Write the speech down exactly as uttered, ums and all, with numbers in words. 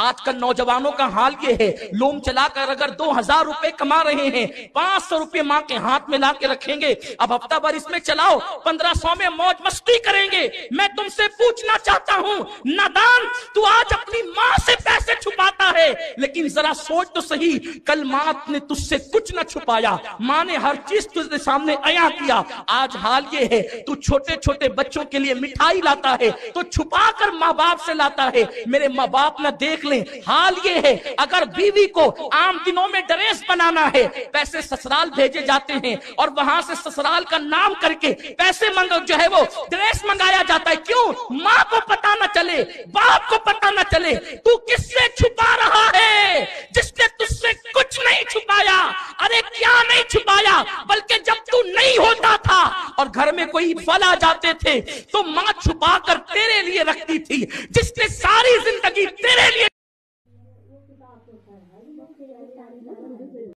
آج کل نوجوانوں کا حال یہ ہے، لوم چلا کر اگر دو ہزار روپے کما رہے ہیں، پانچ سو روپے ماں کے ہاتھ میں لا کے رکھیں گے، اب ہفتہ بھر اس میں چلاؤ، پندرہ سو میں موج مستی کریں گے۔ میں تم سے پوچھنا چاہتا ہوں نادان، تو آج اپنی ماں سے پیسے چھپاتا ہے، لیکن ذرا سوچ تو صحیح، کل ماں نے تجھ سے کچھ نہ چھپایا، ماں نے ہر چیز تجھے سامنے عیاں کیا۔ آج حال یہ ہے تو چھوٹے چھوٹے بچوں کے لیے مٹھائی لاتا ہے تو چھپا کر ماں باپ سے لاتا ہے۔ میرے ماں باپ نہ دیکھ لیں۔ حال یہ ہے اگر بیوی کو عام دنوں میں ڈریس بنانا ہے، پیسے سسرال بھیجے جاتے ہیں اور وہاں سے سسرال کا نام کر کے پیسے منگو جو ہے وہ ڈریس منگایا جاتا ہے۔ کیوں؟ ماں کو پتا نہ چلے، باپ کو پتا نہ چلے تو کس سے چھپا رہا ہے جس نے تجھ سے کچھ نہیں چھپایا۔ ارے کیا نہیں چھپایا، بلکہ جب تو نہیں ہوتا تھا اور گھر میں کوئی پھل آ جاتے تھے تو ماں چھپا کر تیرے لیے رکھتی تھی، جس نے ساری زندگی تیرے لیے